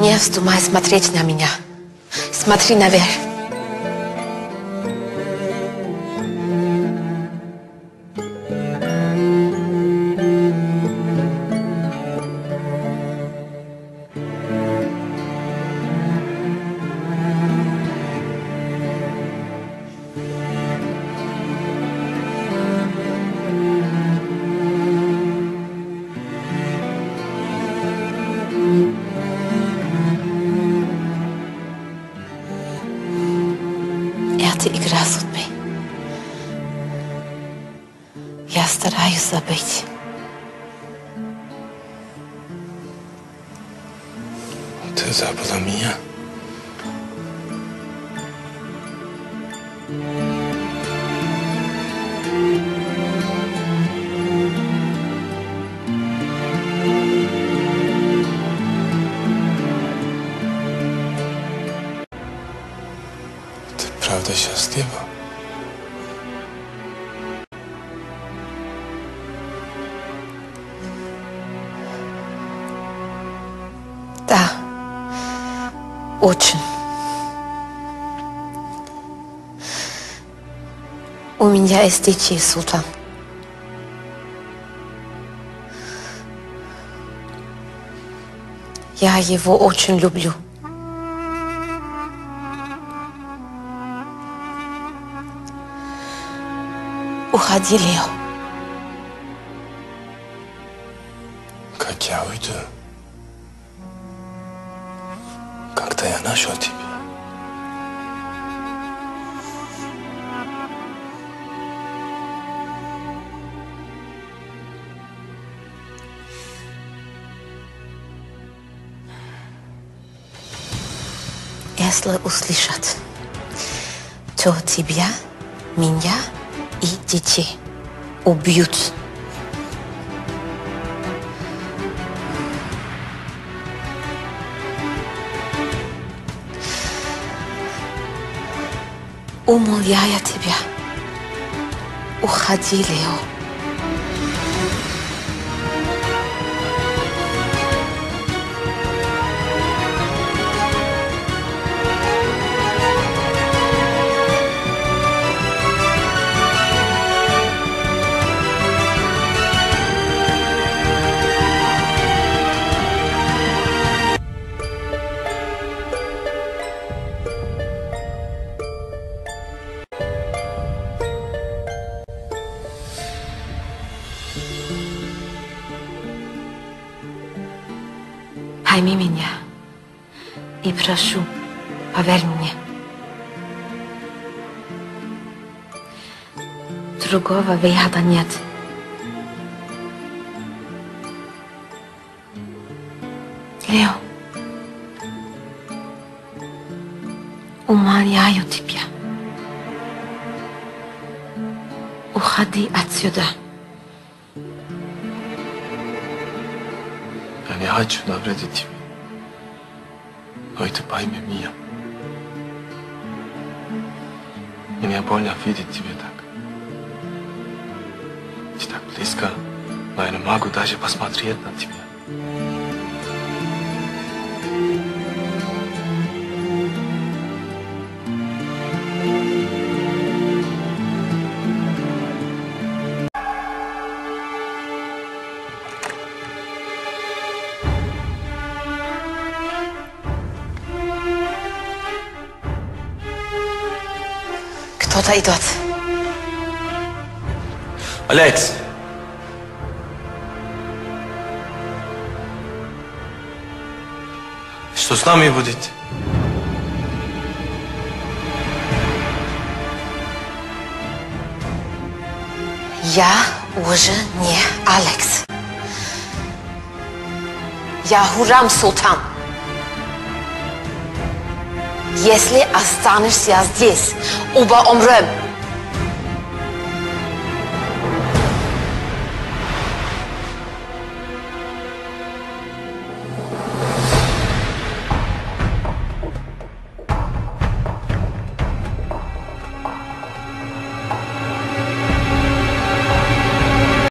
Не вздумай смотреть на меня. Смотри наверх. Это игра судьбы. Я стараюсь забыть. Ты забыла меня? Ты правда счастлива? Да, очень. У меня есть дети, Султан. Я его очень люблю. Уходи, Лео. Как я уйду? Когда я нашел тебя? Если услышат, то тебя, меня и детей убьют. Умоляю тебя, уходи, Лео. Пойми меня и прошу, поверь мне. Другого выхода нет. Лео, умоляю тебя, уходи отсюда. Я не хочу навредить тебе. Но ты пойми меня. Мне больно видеть тебя так. Ты так близко, но я не могу даже посмотреть на тебя. Кто-то идет. Алекс! Что с нами будет? Я уже не Алекс. Я Хуррам Султан. Если останешься здесь, оба умрем.